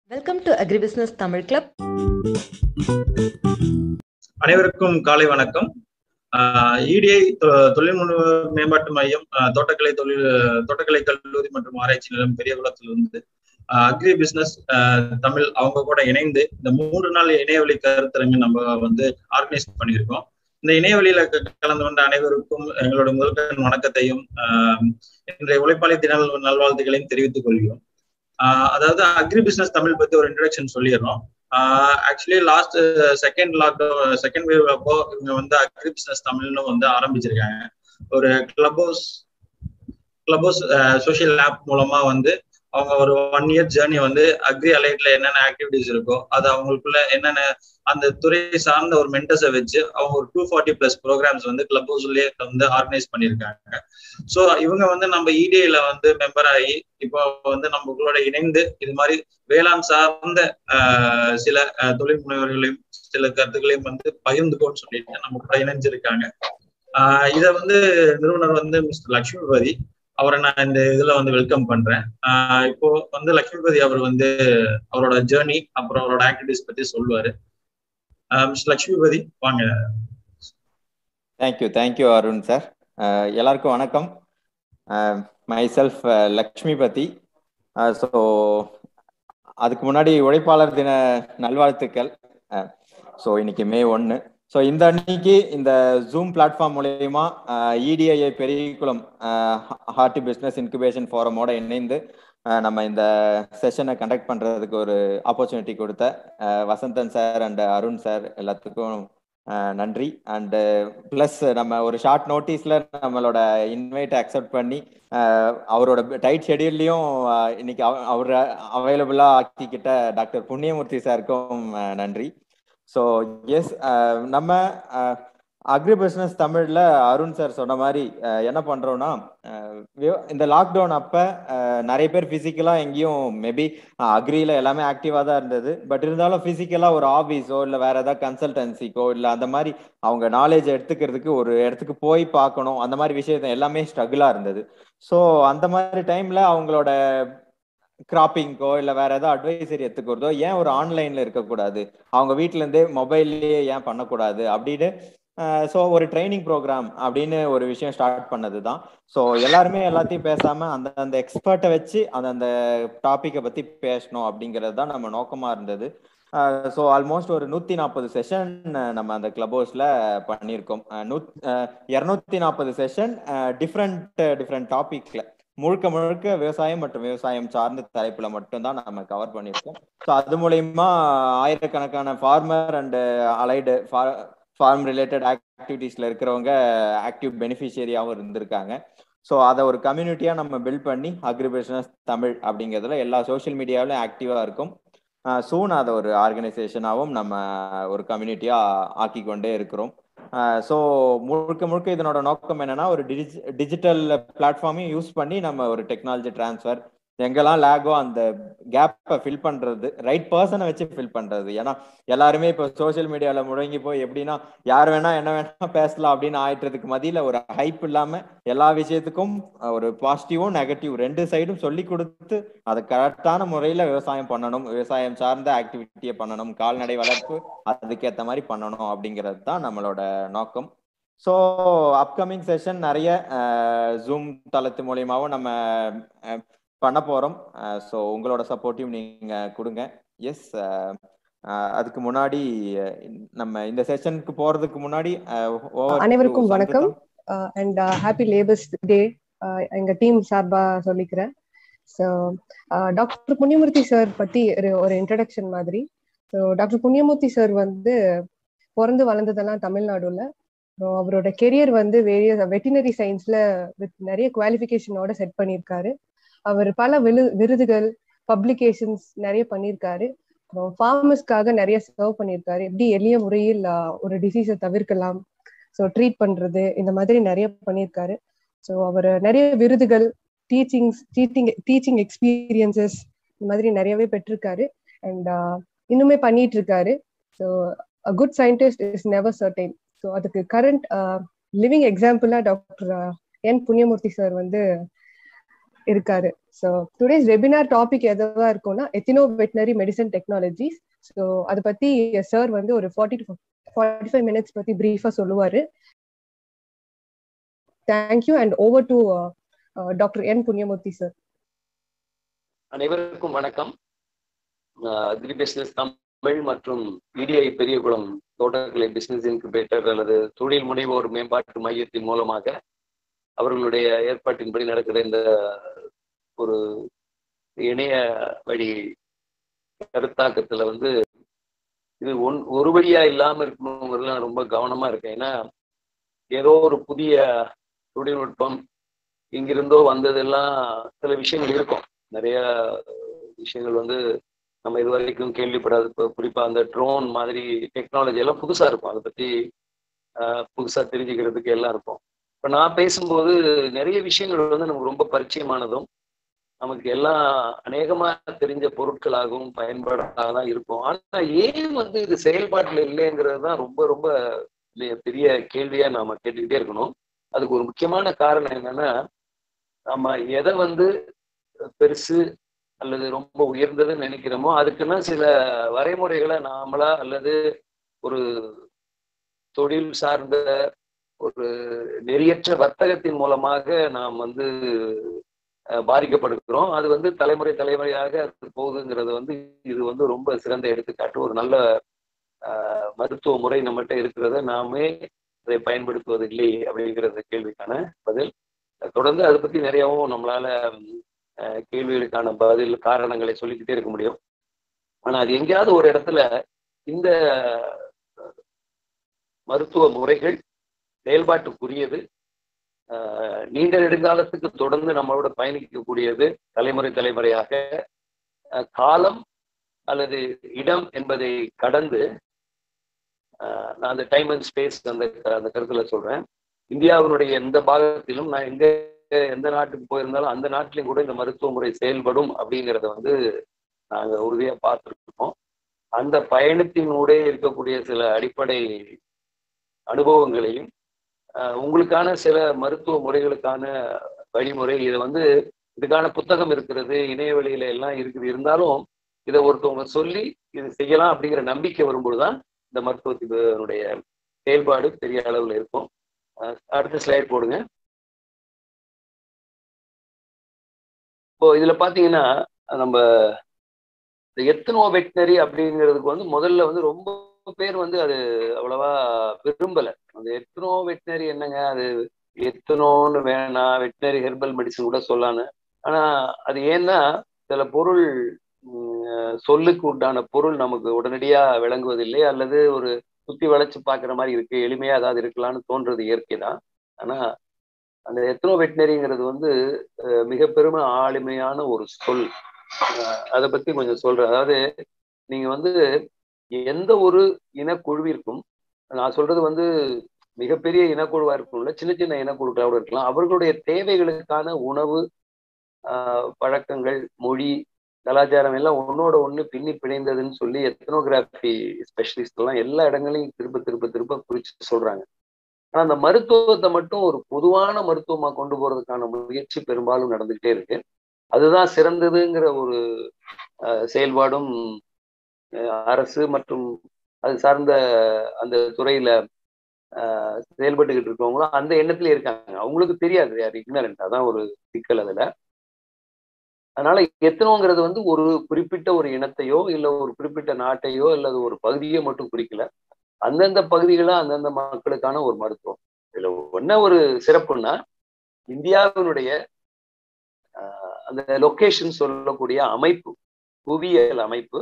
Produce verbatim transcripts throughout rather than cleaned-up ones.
Welcome to Agribusiness Tamil Club. அனைவருக்கும் காலை வணக்கம். E D I தொழில் மேம்பாட்டு மையம் தோட்டக்கலை தொழில் தோட்டக்கலை கல்லூரி மற்றும் ஆராய்ச்சி நிலையம் பெரியகுளத்திலிருந்து அக்ரி பிசினஸ் தமிழ் அவங்க கூட இணைந்து இந்த மூன்று நாள் இணையவழி கருத்தரங்கு நம்ம வந்து ஆர்கனைஸ் பண்ணியிருக்கோம். இந்த இணையவழியில கலந்து கொண்ட அனைவருக்கும் எங்களோட முதல் வணக்கத்தையும் இன்றைய உழைப்பாளி தின நல்வாழ்த்துக்களையும் தெரிவித்துக் கொள்கிறோம். அதாவது அக்ரி பிசினஸ் தமிழ் பத்தி ஒரு இன்ட்ரோடக்ஷன் சொல்லிடுறோம். Actually last second lockdown second wave அப்போ இவங்க வந்து அக்ரி பிசினஸ் தமிழ்னு வந்து ஆரம்பிச்சிருக்காங்க. ஒரு clubhouse clubhouse social app மூலமா வந்து அவங்க ஒரு ஒன் இயர் ஜேர்னி வந்து அக்ரி அலைட்ல என்னென்ன ஆக்டிவிட்டிஸ் இருக்கோ அது அவங்களுக்குள்ள என்னென்ன அந்த துறை சார்ந்த ஒரு மென்டர்ஸை வச்சு அவங்க ஒரு டூ ஃபார்ட்டி பிளஸ் ப்ரோக்ராம்ஸ் வந்து கிளப் ஹவுஸ்லயே வந்து ஆர்கனைஸ் பண்ணியிருக்காங்க. ஸோ இவங்க வந்து நம்ம இடிஐல வந்து மெம்பர் ஆகி இப்போ வந்து நம்மளோட இணைந்து இது மாதிரி வேளாண் சார்ந்த ஆஹ் சில தொழில் முனைவர்களையும் சில கருத்துக்களையும் வந்து பகிர்ந்துக்கோன்னு சொல்லிட்டு நம்ம கூட இணைஞ்சிருக்காங்க. ஆஹ் இதை வந்து நிறுவனர் வந்து மிஸ்டர் லட்சுமிபதி அவரை நான் இந்த இதுல வந்து வெல்கம் பண்றேன். ஆஹ் இப்போ வந்து லட்சுமிபதி அவர் வந்து அவரோட ஜேர்னி அப்புறம் அவரோட ஆக்டிவிட்டிஸ் பத்தி சொல்லுவாரு. மிஸ்டர் லட்சுமிபதி வாங்க. Thank you thank you Arun sir. எல்லாருக்கும் வணக்கம். My self Lakshmipathi. ஸோ அதுக்கு முன்னாடி உழைப்பாளர் தின நல்வாழ்த்துக்கள். ஸோ இன்னைக்கு மே ஒன்று. ஸோ இந்த அன்னைக்கு இந்த ஜூம் பிளாட்ஃபார்ம் மூலயமா EDI Periyakulam horti business incubation ஃபோரமோட இணைந்து நம்ம இந்த செஷனை கண்டக்ட் பண்ணுறதுக்கு ஒரு ஆப்பர்ச்சுனிட்டி கொடுத்த Vasanthan sir and Arun sir எல்லாத்துக்கும் நன்றி. அண்டு ப்ளஸ் நம்ம ஒரு ஷார்ட் நோட்டீஸில் நம்மளோட இன்வைட்டை அக்செப்ட் பண்ணி அவரோட டைட் ஷெடியூல்லையும் இன்னைக்கு அவர் அவைலபிளாக ஆக்கிக்கிட்ட டாக்டர் புண்ணியமூர்த்தி சாருக்கும் நன்றி. ஸோ எஸ், நம்ம அக்ரி பிஸ்னஸ் தமிழில் அருண் சார் சொன்ன மாதிரி என்ன பண்ணுறோன்னா, இந்த லாக்டவுன் அப்போ நிறைய பேர் ஃபிசிக்கலாக எங்கேயும் மேபி அக்ரியில் எல்லாமே ஆக்டிவாக தான் இருந்தது. பட் இருந்தாலும் ஃபிசிக்கலாக ஒரு ஆஃபீஸோ இல்லை வேறு ஏதாவது கன்சல்டன்சிக்கோ இல்லை அந்த மாதிரி அவங்க நாலேஜ் எடுத்துக்கிறதுக்கு ஒரு இடத்துக்கு போய் பார்க்கணும், அந்த மாதிரி விஷயத்த எல்லாமே ஸ்ட்ரகிளாக இருந்தது. ஸோ அந்த மாதிரி டைமில் அவங்களோட கிராப்பிங்கோ இல்லை வேற ஏதாவது அட்வைசரி எடுத்துக்கிறதோ ஏன் ஒரு ஆன்லைன்ல இருக்கக்கூடாது, அவங்க வீட்டில இருந்தே மொபைல்லையே ஏன் பண்ணக்கூடாது அப்படின்னு ஸோ ஒரு ட்ரைனிங் ப்ரோக்ராம் அப்படின்னு ஒரு விஷயம் ஸ்டார்ட் பண்ணது தான். ஸோ எல்லாருமே எல்லாத்தையும் பேசாம அந்த அந்த எக்ஸ்பர்ட்டை வச்சு அந்த அந்த டாப்பிக்கை பத்தி பேசணும் அப்படிங்கிறது தான் நம்ம நோக்கமா இருந்தது. ஸோ ஆல்மோஸ்ட் ஒரு நூத்தி நாற்பது செஷன் நம்ம அந்த கிளப் ஹவுஸ்ல பண்ணியிருக்கோம். நூ இரநூத்தி நாற்பது செஷன் டிஃப்ரெண்ட் டிஃப்ரெண்ட் டாபிக்ல முழுக்க முழுக்க விவசாயம் மற்றும் விவசாயம் சார்ந்த தலைப்புல மட்டும்தான் நம்ம கவர் பண்ணியிருக்கோம். ஸோ அது மூலயமா ஆயிரக்கணக்கான farmer and allied farm related ஆக்டிவிட்டீஸ்ல இருக்கிறவங்க ஆக்டிவ் பெனிஃபிஷியரியாகவும் இருந்திருக்காங்க. ஸோ அதை ஒரு கம்யூனிட்டியா நம்ம பில்ட் பண்ணி அக்ரி பிசினஸ் தமிழ் அப்படிங்கிறதுல எல்லா சோசியல் மீடியாவிலும் ஆக்டிவா இருக்கும். சூன் அதை ஒரு ஆர்கனைசேஷனாகவும் நம்ம ஒரு கம்யூனிட்டியா ஆக்கி கொண்டே இருக்கிறோம். ஸோ முழுக்க முழுக்க இதனோட நோக்கம் என்னன்னா, ஒரு டிஜி டிஜிட்டல் பிளாட்ஃபார்மையும் யூஸ் பண்ணி நம்ம ஒரு டெக்னாலஜி டிரான்ஸ்ஃபர் எங்கெல்லாம் லேகோ அந்த கேப்பை ஃபில் பண்றது, ரைட் பர்சனை வச்சு ஃபில் பண்றது. ஏன்னா எல்லாருமே இப்போ சோசியல் மீடியால முடங்கி போய் எப்படின்னா யார் வேணா என்ன வேணா பேசலாம் அப்படின்னு ஆயிட்டுறதுக்கு மதியில ஒரு ஹைப் இல்லாம எல்லா விஷயத்துக்கும் ஒரு பாசிட்டிவும் நெகட்டிவ் ரெண்டு சைடும் சொல்லி கொடுத்து அதை கரெக்டான முறையில விவசாயம் பண்ணணும், விவசாயம் சார்ந்த ஆக்டிவிட்டியை பண்ணணும், கால்நடை வளர்ப்பு அதுக்கேற்ற மாதிரி பண்ணணும் அப்படிங்கிறது தான் நம்மளோட நோக்கம். ஸோ அப்கமிங் செஷன் நிறைய ஜூம் தளத்து மூலியமாவும் நம்ம பண்ண போறோம். ஸோ உங்களோட சப்போர்ட்டையும் நீங்க கொடுங்க. எஸ், அதுக்கு முன்னாடி நம்ம இந்த செஷனுக்கு போறதுக்கு முன்னாடி அனைவருக்கும் வணக்கம் அண்ட் ஹாப்பி லேபர்ஸ் டே எங்க டீம் சார்பா சொல்லிக்கிறேன். ஸோ டாக்டர் புண்ணியமூர்த்தி சார் பத்தி ஒரு இன்ட்ரடக்ஷன் மாதிரி. ஸோ டாக்டர் புண்ணியமூர்த்தி சார் வந்து பிறந்து வளர்ந்ததெல்லாம் தமிழ்நாடுல. அவரோட கெரியர் வந்து வேரியஸ் வெட்டினரி சயின்ஸ்ல வித் நிறைய குவாலிஃபிகேஷனோட செட் பண்ணியிருக்காரு. அவர் பல விரு விருதுகள் பப்ளிகேஷன்ஸ் நிறைய பண்ணியிருக்காரு. அப்புறம் ஃபார்மர்ஸ்க்காக நிறைய சர்வ் பண்ணியிருக்காரு. எப்படி எளிய முறையில் ஒரு டிசீஸை தவிர்க்கலாம், ஸோ ட்ரீட் பண்றது, இந்த மாதிரி நிறைய பண்ணியிருக்காரு. ஸோ அவர் நிறைய விருதுகள், டீச்சிங்ஸ் டீச்சிங் டீச்சிங் எக்ஸ்பீரியன்சஸ் இந்த மாதிரி நிறையவே பெற்றிருக்காரு. அண்ட் இன்னுமே பண்ணிட்டு இருக்காரு. So a good scientist is never certain. So அதுக்கு கரண்ட் லிவிங் எக்ஸாம்பிளா டாக்டர் என் புண்ணியமூர்த்தி சார் வந்து இருக்காரு. ஸோ டுடேஸ் வெபினார் டாபிக் எதுவா இருக்கும்னா ethno veterinary medicine technologies. So அதை பத்தி சார் வந்து ஒரு forty to forty five minutes பத்தி பிரீஃபா சொல்லுவாரு. Thank you and over to doctor N Punniyamoorthy sir. அனைவருக்கும் வணக்கம். அக்ரிபிசினஸ் தமிழ் மற்றும் இடிஐ பெரியகுளம் தோட்டக்கலை பிசினஸ் இன்குபேட்டர் அல்லது தொழில் முனைவோர் மேம்பாட்டு மையத்தின் மூலமாக அவர்களுடைய ஏற்பாட்டின்படி நடக்கிற இந்த ஒரு இணைய வழி கருத்தாக்கத்துல வந்து இது ஒன் ஒரு வழியா இல்லாம இருக்கணுங்கிறது நான் ரொம்ப கவனமா இருக்கேன். ஏன்னா ஏதோ ஒரு புதிய தொழில்நுட்பம் இங்கிருந்தோ வந்ததெல்லாம் சில விஷயங்கள் இருக்கும். நிறைய விஷயங்கள் வந்து நம்ம இது வரைக்கும் கேள்விப்படாது. இப்போ குறிப்பா அந்த ட்ரோன் மாதிரி டெக்னாலஜி எல்லாம் புதுசா இருக்கும். அதை பத்தி ஆஹ் புதுசா தெரிஞ்சுக்கிறதுக்கு எல்லாம் இருக்கும். இப்போ நான் பேசும்போது நிறைய விஷயங்கள் வந்து நமக்கு ரொம்ப பரிச்சயமானதும் நமக்கு எல்லாம் அநேகமா தெரிஞ்ச பொருட்களாகவும் பயன்பாடாக தான் இருக்கும். ஆனா ஏன் வந்து இது செயல்பாட்டுல இல்லைங்கிறது தான் ரொம்ப ரொம்ப பெரிய கேள்வியா நாம கேட்டுக்கிட்டே இருக்கணும். அதுக்கு ஒரு முக்கியமான காரணம் என்னன்னா, நம்ம எதை வந்து பெருசு அல்லது ரொம்ப உயர்ந்ததுன்னு நினைக்கிறோமோ அதுக்குன்னா சில வரைமுறைகளை நாமளா அல்லது ஒரு தொழில் சார்ந்த ஒரு நெறியற்ற வர்த்தகத்தின் மூலமாக நாம் வந்து பாதிக்கப்படுகிறோம். அது வந்து தலைமுறை தலைமுறையாக போகுதுங்கிறது வந்து இது வந்து ரொம்ப சிறந்த எடுத்துக்காட்டு. ஒரு நல்ல ஆஹ் மருத்துவ முறை நம்மகிட்ட இருக்கிறத நாமே அதை பயன்படுத்துவது இல்லை அப்படிங்கிறது கேள்விக்கான பதில். தொடர்ந்து அதை பத்தி நிறையவும் நம்மளால கேள்விகளுக்கான பதில் காரணங்களை சொல்லிக்கிட்டே இருக்க முடியும். ஆனா அது எங்கேயாவது ஒரு இடத்துல இந்த மருத்துவ முறைகள் செயல்பாட்டுக்குரியது, ஆஹ் நீண்ட நெடுங்காலத்துக்கு தொடர்ந்து நம்மளோட பயணிக்கக்கூடியது, தலைமுறை தலைமுறையாக காலம் அல்லது இடம் என்பதை கடந்து ஆஹ் நான் அந்த டைம் அண்ட் ஸ்பேஸ் அந்த அந்த கருத்துல சொல்றேன். இந்தியாவினுடைய எந்த பாகத்திலும் நான் எங்க எந்த நாட்டுக்கு போயிருந்தாலும் அந்த நாட்டிலையும் கூட இந்த மருத்துவ முறை செயல்படும் அப்படிங்கிறத வந்து நாங்க உறுதியா பார்த்துருக்கோம். அந்த பயணத்தினூடே இருக்கக்கூடிய சில அடிப்படை அனுபவங்களையும் உங்களுக்கான சில மருத்துவ முறைகளுக்கான வழிமுறை இதை வந்து இதுக்கான புத்தகம் இருக்கிறது, இணையவெளியில எல்லாம் இருக்குது. இருந்தாலும் இதை ஒருத்தவங்க சொல்லி இது செய்யலாம் அப்படிங்கிற நம்பிக்கை வரும்போதுதான் இந்த மருத்துவத்தினுடைய செயல்பாடு பெரிய அளவுல இருக்கும். அடுத்த ஸ்லைட் போடுங்க. இப்போ இதுல பாத்தீங்கன்னா நம்ம எத்னோ வெட்டினரி அப்படிங்கிறதுக்கு வந்து முதல்ல வந்து ரொம்ப பேர் வந்து அது அவ்வளவா விரும்பல. அந்த எத்னோ வெட்டினரி என்னங்க, அது எத்தனோன்னு வேணாம், வெட்டினரி ஹெர்பல் மெடிசன் கூட சொல்லான்னு. ஆனா அது ஏன்னா சில பொருள் சொல்லுக்கு உண்டான பொருள் நமக்கு உடனடியா விளங்குவதில்லை, அல்லது ஒரு சுத்தி வளைச்சு பாக்குற மாதிரி இருக்கு, எளிமையா அதாவது இருக்கலாம்னு தோன்றது இயற்கை தான். ஆனா அந்த எத்னோ வெட்டினரிங்கிறது வந்து மிக பெருமை ஆளுமையான ஒரு சொல். அதை பத்தி கொஞ்சம் சொல்றேன். அதாவது நீங்க வந்து எந்த ஒரு இனக்குழுவிற்கும், நான் சொல்றது வந்து மிகப்பெரிய இனக்குழுவா இருக்கும்ல, சின்ன சின்ன இனக்குழுக்களோட இருக்கலாம், அவர்களுடைய தேவைகளுக்கான உணவு, ஆஹ் பழக்கங்கள், மொழி, கலாச்சாரம் எல்லாம் ஒன்னோட ஒண்ணு பின்னி பிணைந்ததுன்னு சொல்லி எத்னோகிராஃபி ஸ்பெஷலிஸ்ட் எல்லாம் எல்லா இடங்களையும் திரும்ப திரும்ப திரும்ப குறிச்சு சொல்றாங்க. ஆனா அந்த மருத்துவத்தை மட்டும் ஒரு பொதுவான மருத்துவமா கொண்டு போறதுக்கான முயற்சி பெரும்பாலும் நடந்துகிட்டே இருக்கு. அதுதான் சிறந்ததுங்கிற ஒரு செயல்பாடும் அரசு மற்றும் அது சார்ந்த அந்த துறையில ஆஹ் செயல்பட்டுக்கிட்டு இருக்கவங்களும் அந்த எண்ணத்துல இருக்காங்க. அவங்களுக்கு தெரியாது, யார் இக்னரண்ட், அதான் ஒரு சிக்கல் அதுல. அதனால எத்தனோங்கிறது வந்து ஒரு குறிப்பிட்ட ஒரு இனத்தையோ இல்ல ஒரு குறிப்பிட்ட நாட்டையோ அல்லது ஒரு பகுதியோ மட்டும் குறிக்கல, அந்தந்த பகுதிகள அந்தந்த மக்களுக்கான ஒரு மருத்துவம். இதுல என்ன ஒரு சிறப்புன்னா, இந்தியாவினுடைய ஆஹ் அந்த லொகேஷன் சொல்லக்கூடிய அமைப்பு, புவியியல் அமைப்பு,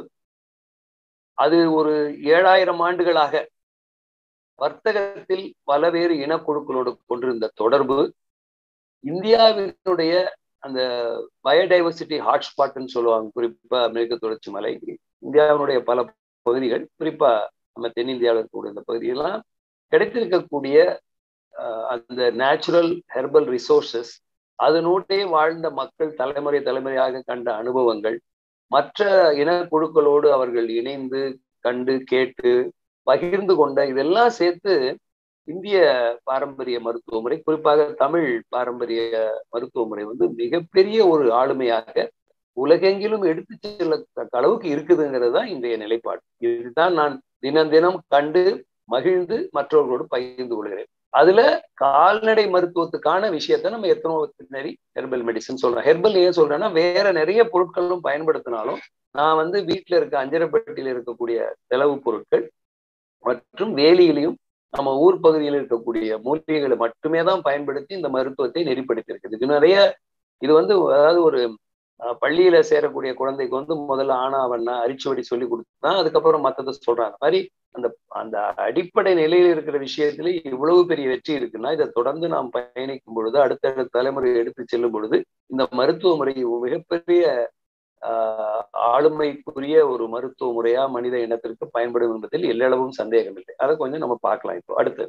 அது ஒரு ஏழாயிரம் ஆண்டுகளாக வர்த்தகத்தில் பலவேறு இனக்குழுக்களோடு கொண்டிருந்த தொடர்பு, இந்தியாவினுடைய அந்த பயோடைவர்சிட்டி ஹாட்ஸ்பாட்ன்னு சொல்லுவாங்க, குறிப்பா மேற்கு தொடர்ச்சி மலை, இந்தியாவினுடைய பல பகுதிகள், குறிப்பா நம்ம தென்னிந்தியாவில் இருக்கக்கூடிய இந்த பகுதியெல்லாம் கிடைத்திருக்கக்கூடிய அந்த நேச்சுரல் ஹெர்பல் ரிசோர்சஸ், அதனூடே வாழ்ந்த மக்கள் தலைமுறை தலைமுறையாக கண்ட அனுபவங்கள், மற்ற இனக்குழுக்களோடு அவர்கள் இணைந்து கண்டு கேட்டு பகிர்ந்து கொண்ட, இதெல்லாம் சேர்த்து இந்திய பாரம்பரிய மருத்துவ முறை, குறிப்பாக தமிழ் பாரம்பரிய மருத்துவ முறை வந்து மிகப்பெரிய ஒரு ஆளுமையாக உலகெங்கிலும் எடுத்து செல்லத்தக்க அளவுக்கு இருக்குதுங்கிறது தான் இன்றைய நிலைப்பாடு. இதுதான் நான் தினம் தினம் கண்டு மகிழ்ந்து மற்றவர்களோடு பகிர்ந்து கொள்கிறேன். அதுல கால்நடை மருத்துவத்துக்கான விஷயத்த நம்ம எத்தனோ வெட்டரினரி ஹெர்பல் மெடிசன் சொல்றேன். ஹெர்பல் ஏன் சொல்றேன்னா, வேற நிறைய பொருட்களும் பயன்படுத்தினாலும் நான் வந்து வீட்டுல இருக்க அஞ்சரைப்பட்டியில இருக்கக்கூடிய செலவு பொருட்கள் மற்றும் வேலியிலையும் நம்ம ஊர் பகுதியில் இருக்கக்கூடிய மூலிகைகளை மட்டுமே தான் பயன்படுத்தி இந்த மருத்துவத்தை நெறிப்படுத்தியிருக்குது. இது நிறைய இது வந்து அதாவது ஒரு பள்ளியில சேரக்கூடிய குழந்தைக்கு வந்து முதல்ல ஆனாவண்ணா அரிச்சுவடி சொல்லி கொடுத்தா அதுக்கப்புறம் மற்றதை சொல்றாங்க மாதிரி அந்த அந்த அடிப்படை நிலையில் இருக்கிற விஷயத்துல இவ்வளவு பெரிய வெற்றி இருக்குன்னா, இதை தொடர்ந்து நாம் பயணிக்கும் பொழுது அடுத்த தலைமுறையை எடுத்து செல்லும் பொழுது இந்த மருத்துவ முறை மிகப்பெரிய ஆஹ் ஆளுமைக்குரிய ஒரு மருத்துவ முறையா மனித இனத்திற்கு பயன்படும் என்பதில் எல்லளவும் சந்தேகம் இல்லை. அதை கொஞ்சம் நம்ம பார்க்கலாம். இப்போ அடுத்து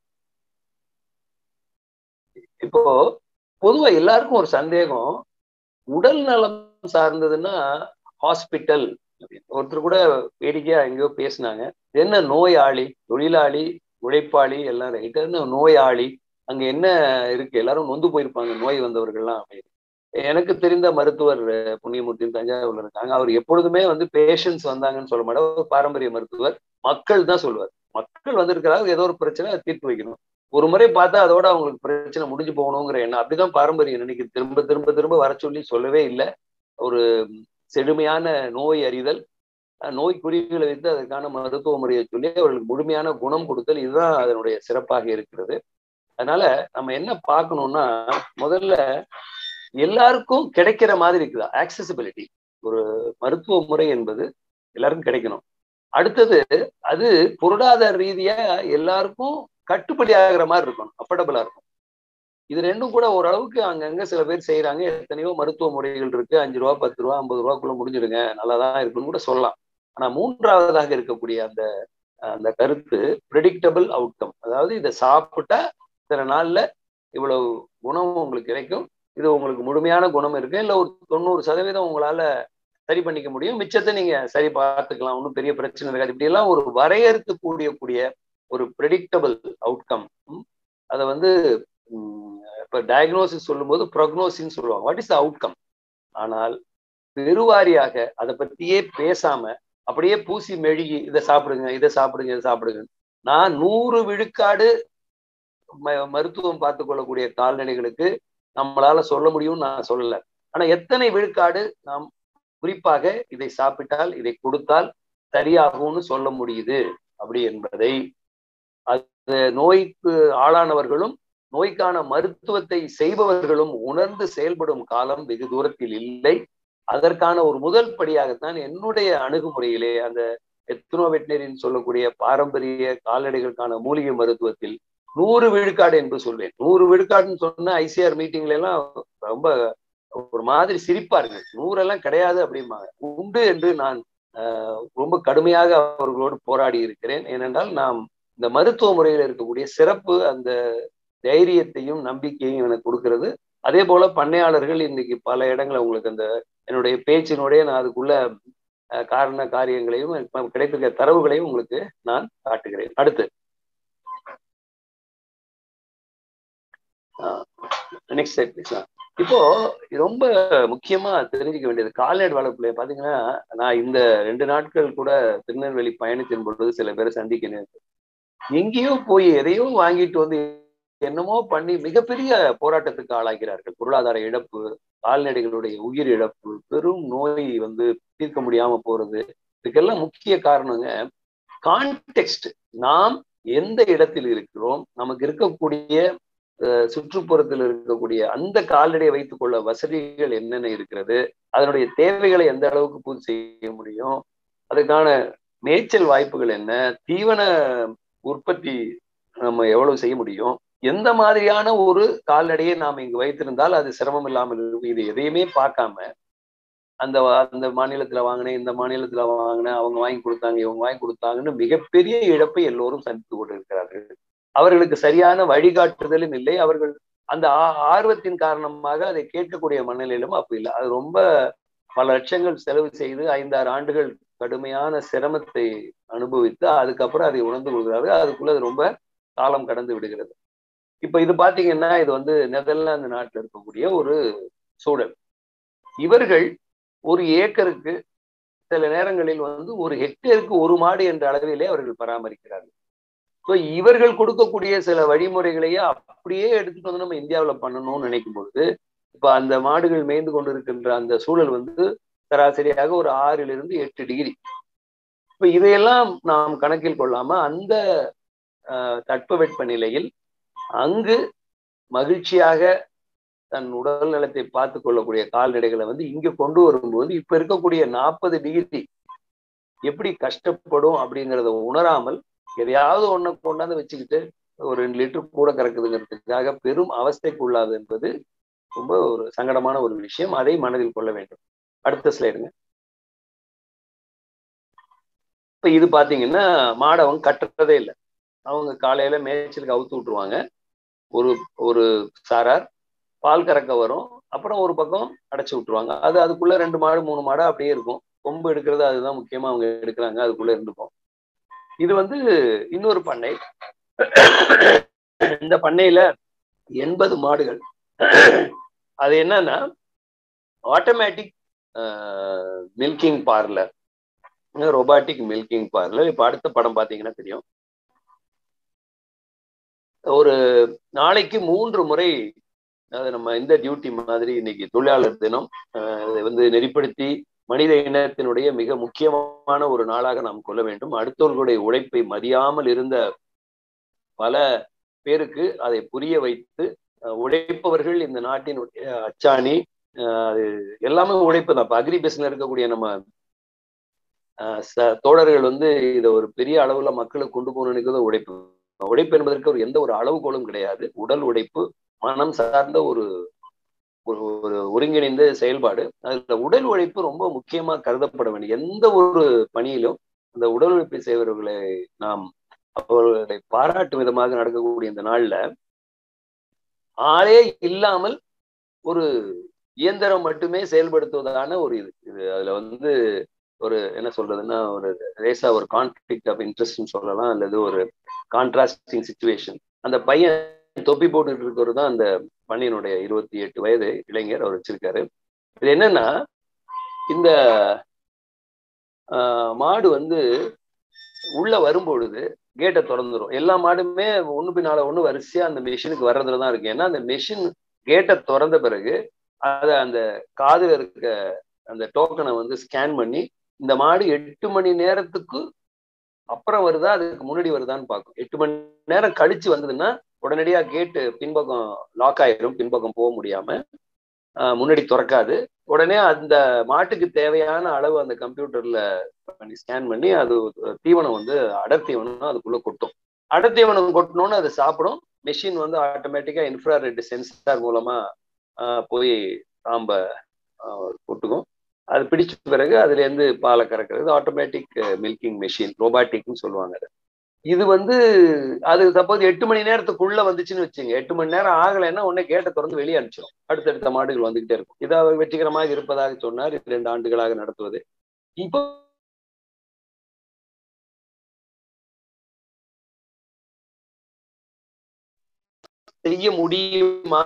இப்போ பொதுவா எல்லாருக்கும் ஒரு சந்தேகம், உடல் நலம் சார்ந்ததுன்னா ஹாஸ்பிட்டல். ஒருத்தர் கூட வேடிக்கையா எங்கேயோ பேசினாங்க, என்ன நோயாளி, தொழிலாளி, உழைப்பாளி எல்லாம் ரைட்டு, என்ன நோயாளி, அங்க என்ன இருக்கு, எல்லாரும் நொந்து போயிருப்பாங்க நோய் வந்தவர்கள்லாம் அப்படின்னு. எனக்கு தெரிந்த மருத்துவர் புண்ணியமூர்த்தி தஞ்சாவூர்ல இருக்காங்க. அவர் எப்பொழுதுமே வந்து பேஷண்ட்ஸ் வந்தாங்கன்னு சொல்ல மாட்டார், ஒரு பாரம்பரிய மருத்துவர். மக்கள் தான் சொல்லுவார். மக்கள் வந்திருக்கிறாங்க, ஏதோ ஒரு பிரச்சனை தீர்த்து வைக்கணும். ஒரு முறை பார்த்தா அதோட அவங்களுக்கு பிரச்சனை முடிஞ்சு போகணுங்கிற எண்ணம். அப்படிதான் பாரம்பரியம் நினைக்க திரும்ப திரும்ப திரும்ப வர சொல்லி சொல்லவே இல்லை. ஒரு செழுமையான நோய் அறிதல், நோய் குறிகளை வைத்து அதற்கான மருத்துவ முறையை சொல்லி அவர்களுக்கு முழுமையான குணம் கொடுத்தல், இதுதான் அதனுடைய சிறப்பாக இருக்கிறது. அதனால நம்ம என்ன பார்க்கணும்னா, முதல்ல எல்லாருக்கும் கிடைக்கிற மாதிரி இருக்குதா ஆக்சசிபிலிட்டி. ஒரு மருத்துவ முறை என்பது எல்லாருக்கும் கிடைக்கணும். அடுத்தது அது பொருளாதார ரீதியா எல்லாருக்கும் கட்டுப்படி ஆகிற மாதிரி இருக்கணும், அஃபோர்டபுளா இருக்கும். இது ரெண்டும் கூட ஓரளவுக்கு அங்கங்க சில பேர் செய்யறாங்க. எத்தனையோ மருத்துவ முறைகள் இருக்கு, அஞ்சு ரூபா பத்து ரூபா ஐம்பது ரூபாக்குள்ள முடிஞ்சிடுங்க, நல்லாதான் இருக்குன்னு கூட சொல்லலாம். ஆனா மூன்றாவதாக இருக்கக்கூடிய அந்த அந்த கருத்து ப்ரெடிக்டபிள் அவுட்கம். அதாவது இதை சாப்பிட்டா சில நாள்ல இவ்வளவு குணம் உங்களுக்கு கிடைக்கும், இது உங்களுக்கு முழுமையான குணம் இருக்கு, இல்லை ஒரு தொண்ணூறு சதவீதம் உங்களால சரி பண்ணிக்க முடியும், மிச்சத்தை நீங்க சரி பார்த்துக்கலாம், ஒன்றும் பெரிய பிரச்சனை இருக்காது. இப்படி எல்லாம் ஒரு வரையறுத்து கூடிய கூடிய ஒரு ப்ரெடிக்டபிள் அவுட்கம். அதை வந்து இப்ப டயக்னோசிஸ் சொல்லும் போது ப்ரொக்னோசிஸ் சொல்லுவாங்க, வாட் இஸ் த அவுட்கம். ஆனால் பெருவாரியாக அதை பத்தியே பேசாம அப்படியே பூசி மெழுகி இதை சாப்பிடுங்க இதை சாப்பிடுங்க இதை சாப்பிடுங்க. நான் நூறு விழுக்காடு மருத்துவம் பார்த்து கொள்ளக்கூடிய கால்நடைகளுக்கு நம்மளால சொல்ல முடியும்னு நான் சொல்லல. ஆனா எத்தனை விழுக்காடு நாம் குறிப்பாக இதை சாப்பிட்டால் இதை கொடுத்தால் சரியாகும்னு சொல்ல முடியுது அப்படி என்பதை அது நோய்க்கு ஆளானவர்களும் நோய்க்கான மருத்துவத்தை செய்பவர்களும் உணர்ந்து செயல்படும் காலம் வெகு தூரத்தில் இல்லை. அதற்கான ஒரு முதல் படியாகத்தான் என்னுடைய அணுகுமுறையிலே அந்த எத்னோ வெட்டினரின்னு சொல்லக்கூடிய பாரம்பரிய கால்நடைகளுக்கான மூலிகை மருத்துவத்தில் நூறு விழுக்காடு என்று சொல்வேன். நூறு விழுக்காடுன்னு சொன்னா ஐசிஆர் மீட்டிங்ல எல்லாம் ரொம்ப ஒரு மாதிரி சிரிப்பா இருக்கு. நூறெல்லாம் கிடையாது அப்படிம்பாங்க. உண்டு என்று நான் ஆஹ் ரொம்ப கடுமையாக அவர்களோடு போராடி இருக்கிறேன். ஏனென்றால் நாம் இந்த மருத்துவ முறையில் இருக்கக்கூடிய சிறப்பு அந்த தைரியத்தையும் நம்பிக்கையும் எனக்கு கொடுக்கிறது. அதே போல பண்ணையாளர்கள் இன்னைக்கு பல இடங்களை உங்களுக்கு அந்த என்னுடைய பேச்சினுடைய நான் அதுக்குள்ள காரண காரியங்களையும் கிடைத்திருக்க தரவுகளையும் உங்களுக்கு நான் காட்டுகிறேன். அடுத்து நெக்ஸ்ட் ஸ்லைட் ப்ளீஸ். இப்போ ரொம்ப முக்கியமா தெரிஞ்சுக்க வேண்டியது கால்நடை வளர்ப்புல பாத்தீங்கன்னா, நான் இந்த ரெண்டு நாட்கள் கூட திருநெல்வேலி பயணத்தின் பொழுது சில பேரை சந்திக்கிறேன். எங்கேயோ போய் எதையோ வாங்கிட்டு வந்து என்னமோ பண்ணி மிகப்பெரிய போராட்டத்துக்கு ஆளாகிறார்கள். பொருளாதார இழப்பு, கால்நடைகளுடைய உயிர் இழப்பு, பெரும் நோய் வந்து தீர்க்க முடியாம போறது, இதுக்கெல்லாம் முக்கிய காரணங்க கான்டெக்ஸ்ட். நாம் எந்த இடத்தில் இருக்கிறோம், நமக்கு இருக்கக்கூடிய சுற்றுப்புறத்தில் இருக்கக்கூடிய அந்த கால்நடையை வைத்துக் கொள்ள வசதிகள் என்னென்ன இருக்கிறது, அதனுடைய தேவைகளை எந்த அளவுக்கு பூர்த்தி செய்ய முடியும், அதுக்கான மேய்ச்சல் வாய்ப்புகள் என்ன, தீவன உற்பத்தி நம்ம எவ்வளவு செய்ய முடியும், எந்த மாதிரியான ஒரு கால்நடையை நாம் இங்கு வைத்திருந்தால் அது சிரமம் இல்லாமல் இருக்கும், இது எதையுமே பார்க்காம அந்த அந்த மாநிலத்துல வாங்கினேன் இந்த மாநிலத்துல வாங்கினேன் அவங்க வாங்கி கொடுத்தாங்க இவங்க வாங்கி கொடுத்தாங்கன்னு மிகப்பெரிய இழப்பை எல்லோரும் சந்தித்து கொண்டு இருக்கிறார்கள். அவர்களுக்கு சரியான வழிகாட்டுதலும் இல்லை. அவர்கள் அந்த ஆர்வத்தின் காரணமாக அதை கேட்கக்கூடிய மனநிலையிலும் அப்ப இல்லை. அது ரொம்ப பல லட்சங்கள் செலவு செய்து ஐந்தாறு ஆண்டுகள் கடுமையான சிரமத்தை அனுபவித்து அதுக்கப்புறம் அதை உணர்ந்து கொள்கிறார்கள். அதுக்குள்ள அது ரொம்ப காலம் கடந்து விடுகிறது. இப்ப இது பாத்தீங்கன்னா இது வந்து நெதர்லாந்து நாட்டில் இருக்கக்கூடிய ஒரு சூழல். இவர்கள் ஒரு ஏக்கருக்கு சில நேரங்களில் வந்து ஒரு ஹெக்டேருக்கு ஒரு மாடு என்ற அளவிலே அவர்கள் பராமரிக்கிறார்கள். ஸோ இவர்கள் கொடுக்கக்கூடிய சில வழிமுறைகளையே அப்படியே எடுத்துட்டு வந்து நம்ம இந்தியாவில் பண்ணணும்னு நினைக்கும் பொழுது இப்ப அந்த மாடுகள் மேய்ந்து கொண்டிருக்கின்ற அந்த சூழல் வந்து சராசரியாக ஒரு ஆறிலிருந்து எட்டு டிகிரி. இப்ப இதையெல்லாம் நாம் கணக்கில் கொள்ளாம அந்த தட்பவெட்ப நிலையில் அங்கு மகிழ்ச்சியாக தன் உடல் நலத்தை பார்த்து கொள்ளக்கூடிய கால்நடைகளை வந்து இங்க கொண்டு வரும்போது இப்ப இருக்கக்கூடிய நாற்பது டிகிரி எப்படி கஷ்டப்படும் அப்படிங்கிறத உணராமல் எதையாவது ஒண்ணு கொண்டாந்து வச்சுக்கிட்டு ஒரு ரெண்டு லிட்டர் கூட கறக்குதுங்கிறதுக்காக பெரும் அவஸ்தைக்குள்ளாது என்பது ரொம்ப ஒரு சங்கடமான ஒரு விஷயம். அதை மனதில் கொள்ள வேண்டும். அடுத்த ஸ்லைடுங்க. இப்ப இது பாத்தீங்கன்னா மாடை அவங்க கட்டுறதே இல்லை. அவங்க காலையில மேய்ச்சலுக்கு அவுத்து விட்டுருவாங்க. ஒரு ஒரு சாரார் பால் கறக்க வரும், அப்புறம் ஒரு பக்கம் அடைச்சு விட்டுருவாங்க. அது அதுக்குள்ள ரெண்டு மாடு மூணு மாடா அப்படியே இருக்கும். கொம்பு எடுக்கிறது அதுதான் முக்கியமா அவங்க எடுக்கிறாங்க, அதுக்குள்ள இருந்துக்கும். இது வந்து இன்னொரு பண்ணை. இந்த பண்ணையில எண்பது மாடுகள். அது என்னன்னா automatic milking parlour, robotic milking parlour. இப்ப அடுத்த படம் பாத்தீங்கன்னா தெரியும். ஒரு நாளைக்கு மூன்று முறை, அது நம்ம இந்த டியூட்டி மாதிரி இன்னைக்கு தொழிலாளர் தினம் வந்து நெறிப்படுத்தி மனித இனத்தினுடைய மிக முக்கியமான ஒரு நாளாக நாம் கொள்ள வேண்டும். அடுத்தவர்களுடைய உழைப்பை மதியாமல் இருந்த பல பேருக்கு அதை புரிய வைத்து உழைப்பவர்கள் இந்த நாட்டினுடைய அச்சாணி, அது எல்லாமே உழைப்பு தான். இப்ப அக்ரி பிசினஸ் இருக்கக்கூடிய நம்ம தோழர்கள் வந்து இதை ஒரு பெரிய அளவுல மக்களுக்கு கொண்டு போகணும்னு உழைப்பு. உழைப்பு என்பதற்கு ஒரு எந்த ஒரு அளவுகோலும் கிடையாது. உடல் உழைப்பு, மனம் சார்ந்த ஒரு ஒரு ஒருங்கிணைந்த செயல்பாடு. அதுல உடல் உழைப்பு ரொம்ப முக்கியமா கருதப்பட வேண்டிய எந்த ஒரு பணியிலும் அந்த உடல் உழைப்பை செய்வர்களை நாம் அவர்களை பாராட்டும் விதமாக நடக்கக்கூடிய இந்த நாள்ல ஆளே இல்லாமல் ஒரு இயந்திரம் மட்டுமே செயல்படுத்துவதான ஒரு இது இது அதுல வந்து ஒரு என்ன சொல்றதுன்னா ஒரு ரேசா ஒரு கான்ஃபிளிக்ட் ஆஃப் இன்ட்ரெஸ்ட்னு சொல்லலாம், அல்லது ஒரு கான்ட்ராஸ்டிங் சிச்சுவேஷன். அந்த பையன் தொப்பி போட்டுட்டு இருக்கிறது தான் அந்த பணியினுடைய இருபத்தி எட்டு வயது இளைஞர் அவர் வச்சிருக்காரு. இது என்னன்னா இந்த மாடு வந்து உள்ள வரும்பொழுது கேட்டை திறந்துடும். எல்லா மாடுமே ஒண்ணு பின்னால ஒண்ணு வரிசையா அந்த மெஷினுக்கு வர்றதுலதான் இருக்கு. ஏன்னா அந்த மெஷின் கேட்டை திறந்த பிறகு அத அந்த காதுல இருக்க அந்த டோக்கனை வந்து ஸ்கேன் பண்ணி இந்த மாடு எட்டு மணி நேரத்துக்கு அப்புறம் வருதா அதுக்கு முன்னாடி வருதான்னு பார்க்கும். எட்டு மணி நேரம் கழிச்சு வந்ததுன்னா உடனடியா கேட்டு பின்பக்கம் லாக் ஆயிரும், பின்பக்கம் போக முடியாம முன்னாடி திறக்காது. உடனே அந்த மாட்டுக்கு தேவையான அளவு அந்த கம்ப்யூட்டர்ல பண்ணி ஸ்கேன் பண்ணி அது தீவனம் வந்து அடர் தீவனம் அதுக்குள்ள கொட்டும். அடர் தீவனம் கொட்டணும்னு அது சாப்பிடும். மெஷின் வந்து ஆட்டோமேட்டிக்கா இன்ஃப்ராரெட் சென்சார் மூலமா போய் காம்ப கொட்டுக்கும். அது பிடிச்ச பிறகு அதுல இருந்து பாலை கறக்கிறது ஆட்டோமேட்டிக் மில்கிங் மெஷின், ரோபாட்டிக்னு சொல்லுவாங்க. இது வந்து அது சப்போஸ் எட்டு மணி நேரத்துக்குள்ள வந்துச்சுன்னு வச்சுங்க, எட்டு மணி நேரம் ஆகலைன்னா உடனே கேட்டை திறந்து வெளியே அனுப்பிச்சிடும். அடுத்தடுத்த மாடுகள் வந்துகிட்டே இருக்கும். இதை வெற்றிகரமாக இருப்பதாக சொன்னார். இரண்டு ஆண்டுகளாக நடத்துவது. இப்போ செய்ய முடியுமா?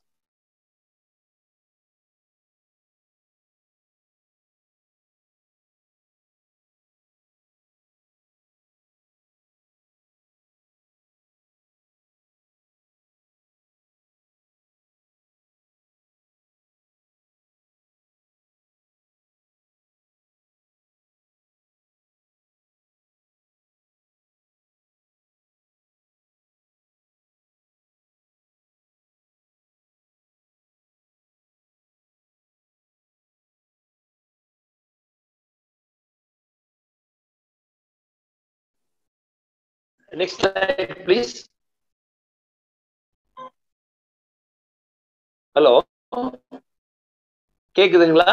Next slide, please. ஹலோ, கேக்குதுங்களா?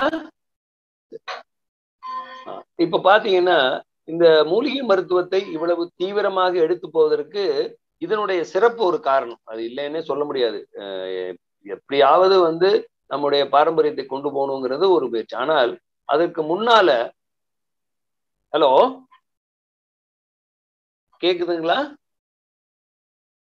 இப்ப பாத்தீங்கன்னா இந்த மூலிகை மருத்துவத்தை இவ்வளவு தீவிரமாக எடுத்து போவதற்கு இதனுடைய சிறப்பு ஒரு காரணம். அது இல்லைன்னே சொல்ல முடியாது. எப்படியாவது வந்து நம்முடைய பாரம்பரியத்தை கொண்டு போகணுங்கிறது ஒரு முயற்சி. ஆனால் அதற்கு முன்னால, ஹலோ கேக்குதுங்களா?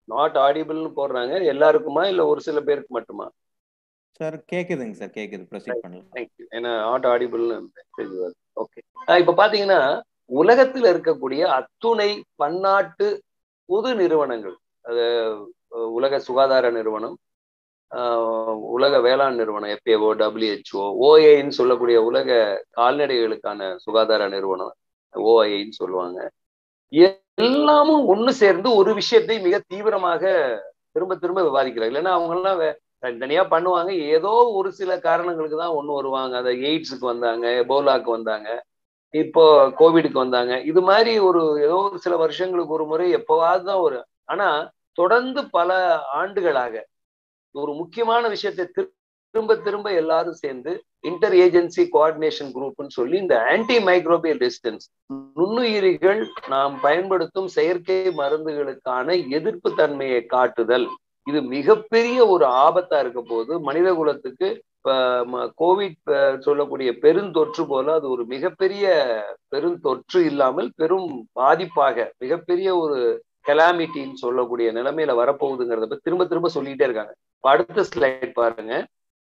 நாட் ஆடிபிள்னு போடுறாங்க. எல்லாருக்குமா இல்ல ஒரு சில பேருக்கு மட்டுமா? சார் கேக்குதுங்க சார், கேக்குது. ப்ரொசீட் பண்ணலாம். தேங்க்யூ. ஏன்னா நாட் ஆடிபிள்னு மெசேஜ் வருது. ஓகே. இப்ப பாத்தீங்கன்னா உலகத்துல இருக்கக்கூடிய அத்துணை பன்னாட்டு பொது நிறுவனங்கள், அது உலக சுகாதார நிறுவனம், உலக வேளாண் நிறுவனம் எஃப்ஏஓ, டபிள்யூஹெச்ஓ, ஓஐன்னு சொல்லக்கூடிய உலக கால்நடைகளுக்கான சுகாதார நிறுவனம் ஓஐன்னு சொல்லுவாங்க, எல்லாமும் ஒண்ணு சேர்ந்து ஒரு விஷயத்தை மிக தீவிரமாக திரும்ப திரும்ப விவாதிக்கிறாங்க. இல்லைன்னா அவங்க எல்லாம் தனித்தனியா பண்ணுவாங்க. ஏதோ ஒரு சில காரணங்களுக்கு தான் ஒண்ணு வருவாங்க. அதை எய்ட்ஸுக்கு வந்தாங்க, எபோலாக்கு வந்தாங்க, இப்போ கோவிடுக்கு வந்தாங்க. இது மாதிரி ஒரு ஏதோ ஒரு சில வருஷங்களுக்கு ஒரு முறை எப்பவாவது தான் ஒரு, ஆனா தொடர்ந்து பல ஆண்டுகளாக ஒரு முக்கியமான விஷயத்தை திரும்ப திரும்ப எல்லாரும் சேர்ந்து இன்டர் ஏஜென்சி கோஆர்டினேஷன் குரூப்னு சொல்லி இந்த ஆன்டி மைக்ரோபியல் ரெசிஸ்டன்ஸ், நுண்ணுயிரிகள் நாம் பயன்படுத்தும் செயற்கை மருந்துகளுக்கான எதிர்ப்பு தன்மையை காட்டுதல், இது மிகப்பெரிய ஒரு ஆபத்தா இருக்க போது மனித குலத்துக்கு. கோவிட் சொல்லக்கூடிய பெருந்தொற்று போல அது ஒரு மிகப்பெரிய பெருந்தொற்று இல்லாமல் பெரும் பாதிப்பாக மிகப்பெரிய ஒரு கெலாமிட்டின்னு சொல்லக்கூடிய நிலைமையில வரப்போகுதுங்கிறத பத்தி திரும்ப திரும்ப சொல்லிட்டே இருக்காங்க. அடுத்த ஸ்லைட் பாருங்க.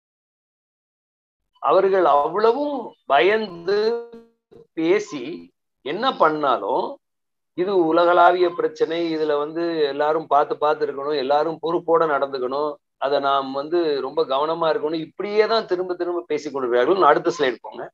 அவர்கள் அவ்வளவும் பயந்து பேசி என்ன பண்ணாலும் இது உலகளாவிய பிரச்சனை, இதுல வந்து எல்லாரும் பார்த்து பார்த்து இருக்கணும், எல்லாரும் பொறுப்போட நடந்துக்கணும், அதை நாம் வந்து ரொம்ப கவனமா இருக்கணும், இப்படியே தான் திரும்ப திரும்ப பேசிக் கொண்டிருக்கிறார்கள். அடுத்த ஸ்லைட் போங்க.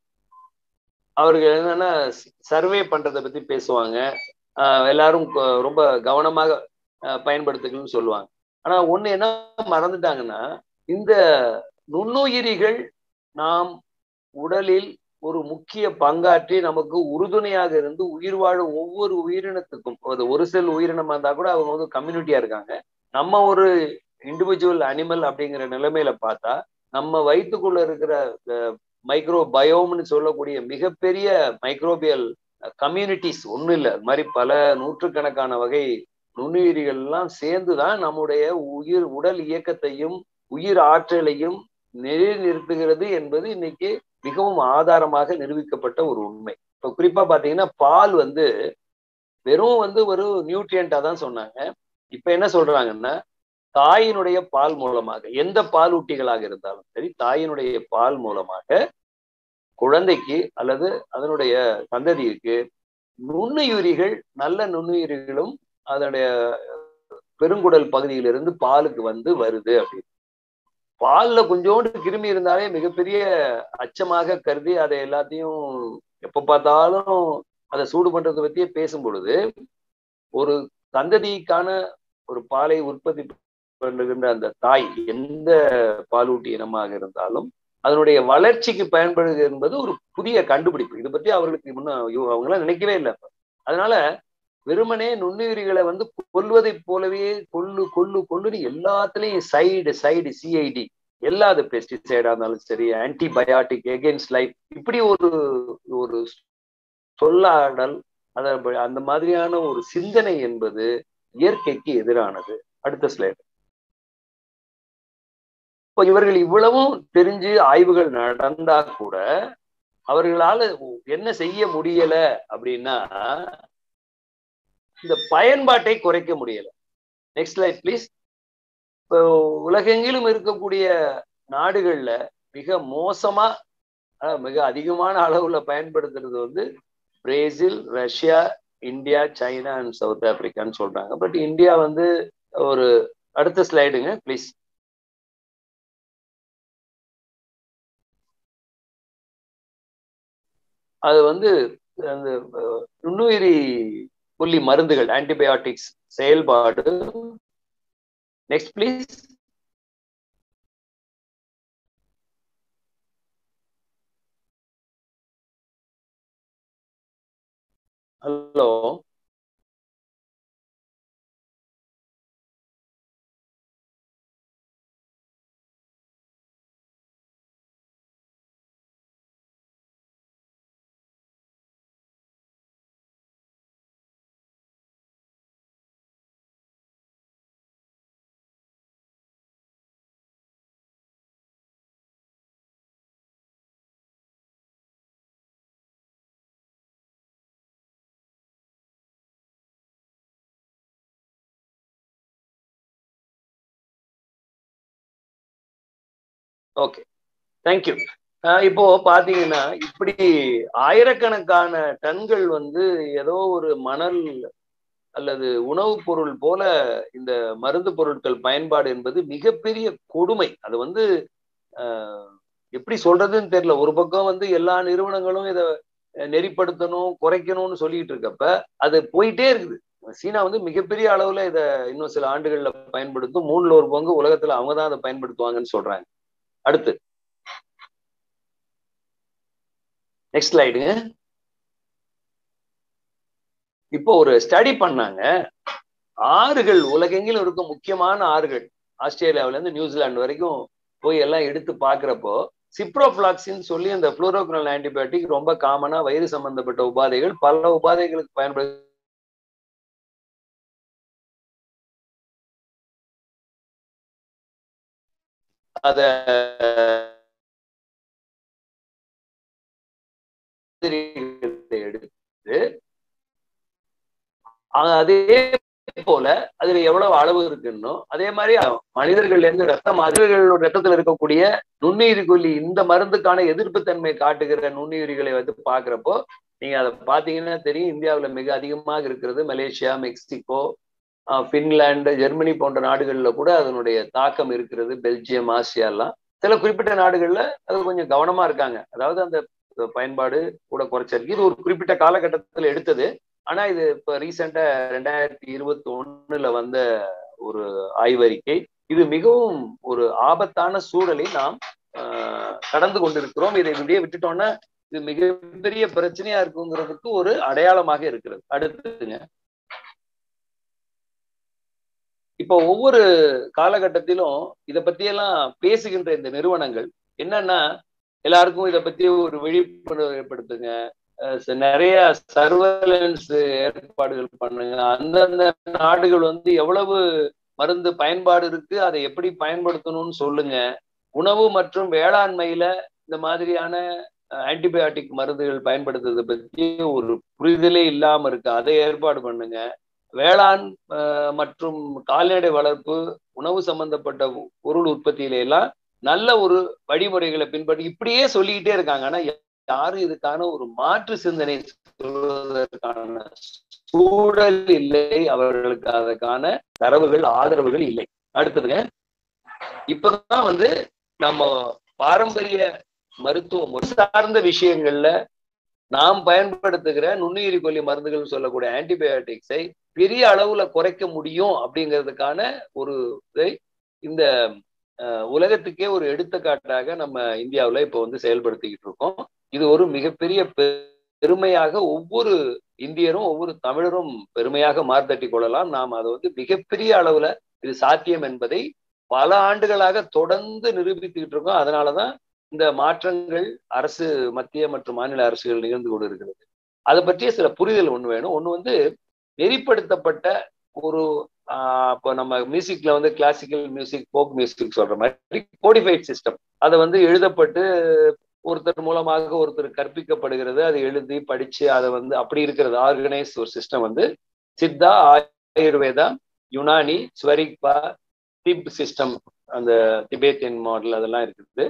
அவர்கள் என்னன்னா சர்வே பண்றதை பத்தி பேசுவாங்க, ஆஹ் எல்லாரும் ரொம்ப கவனமாக பயன்படுத்துக்கணும்னு சொல்லுவாங்க. ஆனா ஒண்ணு என்ன மறந்துட்டாங்கன்னா, இந்த நுண்ணுயிரிகள் நாம் உடலில் ஒரு முக்கிய பங்காற்றி நமக்கு உறுதுணையாக இருந்து உயிர் வாழும் ஒவ்வொரு உயிரினத்துக்கும், ஒரு செல் உயிரினமா இருந்தா கூட அவங்க வந்து கம்யூனிட்டியா இருக்காங்க. நம்ம ஒரு இண்டிவிஜுவல் அனிமல் அப்படிங்கிற நிலைமையில பார்த்தா நம்ம வயிற்றுக்குள்ள இருக்கிற மைக்ரோ பயோம்னு சொல்லக்கூடிய மிகப்பெரிய மைக்ரோபியல் கம்யூனிட்டிஸ் ஒன்றும் இல்லை, அது மாதிரி பல நூற்றுக்கணக்கான வகை நுண்ணுயிரிகள் எல்லாம் சேர்ந்துதான் நம்முடைய உயிர் உடல் இயக்கத்தையும் உயிர் ஆற்றலையும் நிலைநிறுத்துகிறது என்பது இன்னைக்கு மிகவும் ஆதாரமாக நிரூபிக்கப்பட்ட ஒரு உண்மை. இப்ப குறிப்பா பாத்தீங்கன்னா பால் வந்து வெறும் வந்து ஒரு நியூட்ரியண்டா தான் சொன்னாங்க. இப்ப என்ன சொல்றாங்கன்னா தாயினுடைய பால் மூலமாக, எந்த பாலூட்டிகளாக இருந்தாலும் சரி, தாயினுடைய பால் மூலமாக குழந்தைக்கு அல்லது அதனுடைய சந்ததிக்கு நுண்ணுயிரிகள், நல்ல நுண்ணுயிரிகளும் அதனுடைய பெருங்குடல் பகுதியிலிருந்து பாலுக்கு வந்து வருது அப்படின்னு. பால்ல கொஞ்சோண்டு கிருமி இருந்தாலே மிகப்பெரிய அச்சமாக கருதி அதை எல்லாத்தையும் எப்ப பார்த்தாலும் அதை சூடு பண்றதை பத்தியே பேசும் பொழுது, ஒரு சந்ததிக்கான ஒரு பாலை உற்பத்தி பண்ணுகின்ற அந்த தாய் எந்த பாலூட்டி இனமாக இருந்தாலும் அதனுடைய வளர்ச்சிக்கு பயன்படுகிறது என்பது ஒரு புதிய கண்டுபிடிப்பு. இதை பத்தி அவர்களுக்கு முன்ன அவங்களாம் நினைக்கவே இல்லை. அதனால வெறுமனே நுண்ணுயிரிகளை வந்து கொல்வதை போலவே கொல்லு கொல்லு கொல்லுன்னு எல்லாத்துலயும் சைடு சைடு சிஐடி, எல்லா பெஸ்டிசைடா இருந்தாலும் சரி, ஆன்டிபயாட்டிக் எகென்ஸ்ட் லைஃப், இப்படி ஒரு ஒரு சொல்லாடல், அத அந்த மாதிரியான ஒரு சிந்தனை என்பது இயற்கைக்கு எதிரானது. அடுத்த ஸ்லைடு. இப்போ இவர்கள் இவ்வளவும் தெரிஞ்சு ஆய்வுகள் நடந்தா கூட அவர்களால என்ன செய்ய முடியல அப்படின்னா இந்த பயன்பாட்டை குறைக்க முடியல. Next slide please. இப்போ உலகெங்கிலும் இருக்கக்கூடிய நாடுகள்ல மிக மோசமா மிக அதிகமான அளவுல பயன்படுத்துறது வந்து Brazil, Russia, India, China and South ஆப்பிரிக்கான்னு சொல்றாங்க. பட் இந்தியா வந்து ஒரு, அடுத்த ஸ்லைடுங்க ப்ளீஸ். அது வந்து அந்த நுண்ணுயிரி புள்ளி மருந்துகள், ஆன்டிபயாட்டிக்ஸ் செயல்பாடு. Next please. Hello. Okay, thank you. இப்போ பாத்தீங்கன்னா இப்படி ஆயிரக்கணக்கான டன்கள் வந்து ஏதோ ஒரு மணல் அல்லது உணவுப் பொருள் போல இந்த மருந்து பொருட்கள் பயன்பாடு என்பது மிகப்பெரிய கொடுமை. அது வந்து ஆஹ் எப்படி சொல்றதுன்னு தெரியல. ஒரு பக்கம் வந்து எல்லா நிறுவனங்களும் இதை நெறிப்படுத்தணும், குறைக்கணும்னு சொல்லிட்டு இருக்கப்ப அது போயிட்டே இருக்குது. சீனா வந்து மிகப்பெரிய அளவுல இதை இன்னும் சில ஆண்டுகள்ல பயன்படுத்தும். மூணுல ஒரு பங்கு உலகத்துல அவங்கதான் அதை பயன்படுத்துவாங்கன்னு சொல்றாங்க. அடுத்து நெக்ஸ்ட் ஸ்லைடுங்க. இப்போ ஒரு ஸ்டடி பண்ணாங்க. ஆறுகள், உலகெங்கிலும் இருக்கும் முக்கியமான ஆறுகள், ஆஸ்திரேலியாவில இருந்து நியூசிலாந்து வரைக்கும் போய் எல்லாம் எடுத்து பாக்குறப்போ சிப்ரோஃபிளாக்சின் சொல்லி அந்த புளூரோக்னல் ஆன்டிபயோட்டிக் ரொம்ப காமனா வயிறு சம்பந்தப்பட்ட உபாதைகள் பல உபாதைகளுக்கு பயன்படு அத எடுத்து அதே போல அதுல எவ்வளவு அளவு இருக்குன்னு, அதே மாதிரி மனிதர்கள்ல இருந்து ரத்தம், மனிதர்களோட ரத்தத்துல இருக்கக்கூடிய நுண்ணுயிரி கொல்லி, இந்த மருந்துக்கான எதிர்ப்பு தன்மை காட்டுகிற நுண்ணுயிரிகளை வந்து பாக்குறப்போ நீங்க அதை பாத்தீங்கன்னா தெரியும். இந்தியாவுல மிக அதிகமாக இருக்கிறது மலேசியா, மெக்சிகோ, பின்லாந்து, ஜெர்மனி போன்ற நாடுகள்ல கூட அதனுடைய தாக்கம் இருக்கிறது. பெல்ஜியம், ஆசியா எல்லாம். சில குறிப்பிட்ட நாடுகள்ல அது கொஞ்சம் கவனமா இருக்காங்க. அதாவது அந்த பயன்பாடு கூட குறைச்சிருக்கு. இது ஒரு குறிப்பிட்ட காலகட்டத்தில் எடுத்தது. ஆனா இது இப்ப ரீசெண்டா ரெண்டாயிரத்தி இருபத்தி ஒண்ணுல வந்த ஒரு ஆய்வறிக்கை. இது மிகவும் ஒரு ஆபத்தான சூழலை நாம் ஆஹ் கடந்து கொண்டிருக்கிறோம். இதை இப்படியே விட்டுட்டோம்னா இது மிகப்பெரிய பிரச்சனையா இருக்குங்கிறதுக்கு ஒரு அடையாளமாக இருக்கிறது. அடுத்துங்க, இப்போ ஒவ்வொரு காலகட்டத்திலும் இதை பத்தியெல்லாம் பேசுகின்ற இந்த நிறுவனங்கள் என்னன்னா, எல்லாருக்கும் இதை பத்தி ஒரு விழிப்புணர்வு ஏற்படுத்துங்க, நிறைய சர்வேலன்ஸ் ஏற்பாடுகள் பண்ணுங்க, அந்தந்த நாடுகள் வந்து எவ்வளவு மருந்து பயன்பாடு இருக்கு, அதை எப்படி பயன்படுத்தணும்னு சொல்லுங்க, உணவு மற்றும் வேளாண்மையில இந்த மாதிரியான ஆன்டிபயோட்டிக் மருந்துகள் பயன்படுத்துறதை பற்றி ஒரு புரிதலே இல்லாம இருக்கு, அதை ஏற்பாடு பண்ணுங்க. வேளாண் மற்றும் கால்நடை வளர்ப்பு, உணவு சம்பந்தப்பட்ட பொருள் உற்பத்தியில எல்லாம் நல்ல ஒரு வழிமுறைகளை பின்பற்றி இப்படியே சொல்லிக்கிட்டே இருக்காங்க. ஆனா யாரும் இதுக்கான ஒரு மாற்று சிந்தனை சொல்வதற்கான சூழல் இல்லை, அவர்களுக்கு அதற்கான தரவுகள், ஆதரவுகள் இல்லை. அடுத்ததுங்க, இப்பதான் வந்து நம்ம பாரம்பரிய மருத்துவம் சார்ந்த விஷயங்கள்ல நாம் பயன்படுத்துகிற நுண்ணுயிரி கொல்லி மருந்துகள் சொல்லக்கூடிய ஆன்டிபயோட்டிக்ஸை பெரிய அளவுல குறைக்க முடியும் அப்படிங்கிறதுக்கான ஒரு இதை இந்த உலகத்துக்கே ஒரு எடுத்துக்காட்டாக நம்ம இந்தியாவில் இப்போ வந்து செயல்படுத்திக்கிட்டு இருக்கோம். இது ஒரு மிகப்பெரிய பெருமையாக ஒவ்வொரு இந்தியரும் ஒவ்வொரு தமிழரும் பெருமையாக மார்த்தட்டி கொள்ளலாம். நாம் அதை வந்து மிகப்பெரிய அளவுல இது சாத்தியம் என்பதை பல ஆண்டுகளாக தொடர்ந்து நிரூபித்துக்கிட்டு இருக்கோம். அதனாலதான் இந்த மாற்றங்கள் அரசு, மத்திய மற்றும் மாநில அரசுகள் நிகழ்ந்து கொண்டு இருக்கிறது. அதை பற்றிய சில புரிதல் ஒண்ணு வேணும். ஒண்ணு வந்து நெறிப்படுத்தப்பட்ட ஒரு ஆஹ் இப்போ நம்ம மியூசிக்ல வந்து கிளாசிக்கல் மியூசிக், ஃபோக் மியூசிக் சொல்ற மாதிரி கோடிஃபைட் சிஸ்டம், அதை வந்து எழுதப்பட்டு ஒருத்தர் மூலமாக ஒருத்தர் கற்பிக்கப்படுகிறது. அதை எழுதி படிச்சு அதை வந்து அப்படி இருக்கிறது ஆர்கனைஸ் ஒரு சிஸ்டம் வந்து சித்தா, ஆயுர்வேதா, யுனானி, ஸ்வரிக்பா, திப் சிஸ்டம், அந்த திபேத்தியன் மாடல் அதெல்லாம் இருக்குது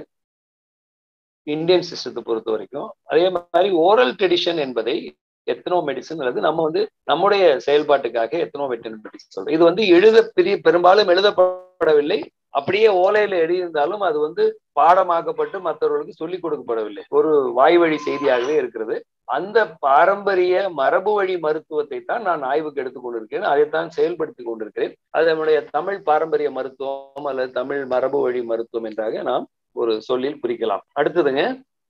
இந்தியன் சிஸ்டத்தை பொறுத்த வரைக்கும். அதே மாதிரி ஓரல் ட்ரெடிஷன் என்பதை எத்னோ மெடிசன் அல்லது நம்ம வந்து நம்முடைய செயல்பாட்டுக்காக எத்னோ வெட்டரினரி மெடிசன் சொல்றோம். இது வந்து எழுத பெரிய பெரும்பாலும் எழுதப்படவில்லை. அப்படியே ஓலையில எழுதியிருந்தாலும் அது வந்து பாடமாக்கப்பட்டு மற்றவர்களுக்கு சொல்லிக் கொடுக்கப்படவில்லை. ஒரு வாய் வழி செய்தியாகவே இருக்கிறது. அந்த பாரம்பரிய மரபு வழி மருத்துவத்தை தான் நான் ஆய்வுக்கு எடுத்துக் கொண்டிருக்கிறேன். அதைத்தான் செயல்படுத்தி கொண்டிருக்கிறேன். அது நம்முடைய தமிழ் பாரம்பரிய மருத்துவம் அல்லது தமிழ் மரபு வழி மருத்துவம் என்றாக நாம் ஒரு சொல்லில் குறிக்கலாம். அடுத்ததுங்க,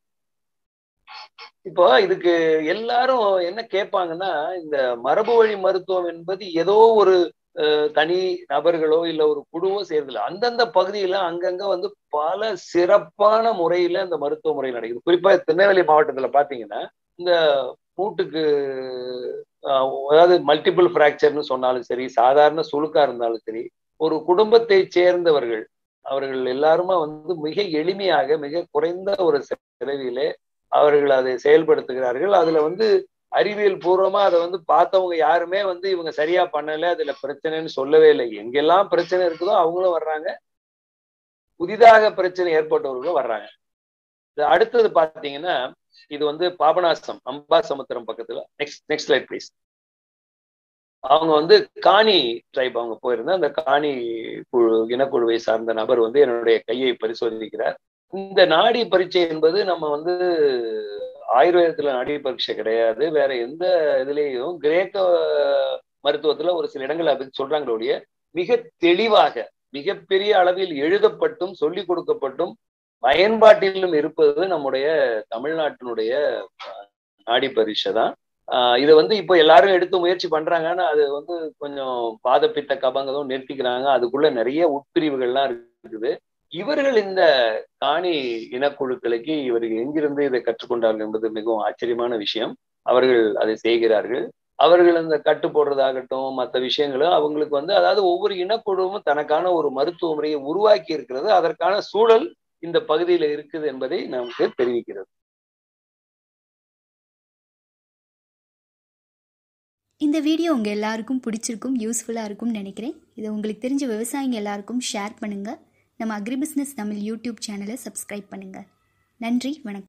இப்போ இதுக்கு எல்லாரும் என்ன கேட்பாங்கன்னா, இந்த மரபு வழி மருத்துவம் என்பது ஏதோ ஒரு தனி நபர்களோ இல்ல ஒரு குழுவோ செய்யறதில்லை. அந்தந்த பகுதியில அங்கங்க வந்து பல சிறப்பான முறையில இந்த மருத்துவ முறை நடக்குது. குறிப்பா திருநெல்வேலி மாவட்டத்துல பாத்தீங்கன்னா, இந்த மூட்டுக்கு அதாவது மல்டிபிள் பிராக்சர்னு சொன்னாலும் சரி, சாதாரண சுளுக்கா இருந்தாலும் சரி, ஒரு குடும்பத்தை சேர்ந்தவர்கள் அவர்கள் எல்லாருமே வந்து மிக எளிமையாக மிக குறைந்த ஒரு செலவிலே அவர்கள் அதை செயல்படுத்துகிறார்கள். அதுல வந்து அறிவியல் பூர்வமா அதை வந்து பார்த்தவங்க யாருமே வந்து இவங்க சரியா பண்ணல, அதுல பிரச்சனைன்னு சொல்லவே இல்லை. எங்கெல்லாம் பிரச்சனை இருக்குதோ அவங்களும் வர்றாங்க, புதிதாக பிரச்சனை ஏற்பட்டவர்களும் வர்றாங்க. அடுத்தது பாத்தீங்கன்னா இது வந்து பாபநாசம் அம்பாசமுத்திரம் பக்கத்துல. Next next slide please. அவங்க வந்து காணி ட்ரைப் அவங்க போயிருந்தா அந்த காணி குழு இனக்குழுவை சார்ந்த நபர் வந்து என்னுடைய கையை பரிசோதிக்கிறார். இந்த நாடி பரீட்சை என்பது நம்ம வந்து ஆயுர்வேதத்துல நாடி பரீட்சை கிடையாது, வேற எந்த இதுலேயும் கிரேக்க மருத்துவத்துல ஒரு சில இடங்கள் அப்படி சொல்றாங்களுடைய மிக தெளிவாக மிகப்பெரிய அளவில் எழுதப்பட்டும் சொல்லிக் கொடுக்கப்பட்டும் பயன்பாட்டிலும் இருப்பது நம்முடைய தமிழ்நாட்டினுடைய நாடி பரீட்சை தான். ஆஹ் இதை வந்து இப்போ எல்லாரும் எடுத்து முயற்சி பண்றாங்கன்னா அது வந்து கொஞ்சம் பாதப்பித்த கபங்கதும் நிறுத்திக்கிறாங்க. அதுக்குள்ள நிறைய உட்பிரிவுகள்லாம் இருக்குது. இவர்கள் இந்த காணி இனக்குழுக்களுக்கு இவர்கள் எங்கிருந்து இதை கற்றுக்கொண்டார்கள் என்பது மிகவும் ஆச்சரியமான விஷயம். அவர்கள் அதை செய்கிறார்கள். அவர்கள் அந்த கட்டு போடுறதாகட்டும் மற்ற விஷயங்களும் அவங்களுக்கு வந்து அதாவது ஒவ்வொரு இனக்குழுவும் தனக்கான ஒரு மருத்துவ முறையை உருவாக்கி இருக்கிறது. அதற்கான சூழல் இந்த பகுதியில இருக்குது என்பதை நமக்கு தெரிவிக்கிறது. இந்த வீடியோ உங்கள் எல்லாருக்கும் பிடிச்சிருக்கும், யூஸ்ஃபுல்லாக இருக்கும்னு நினைக்கிறேன். இதை உங்களுக்கு தெரிஞ்ச விவசாயிங்க எல்லாருக்கும் ஷேர் பண்ணுங்கள். நம்ம அக்ரி பிஸ்னஸ் தமிழ் யூடியூப் சேனலை சப்ஸ்கிரைப் பண்ணுங்கள். நன்றி, வணக்கம்.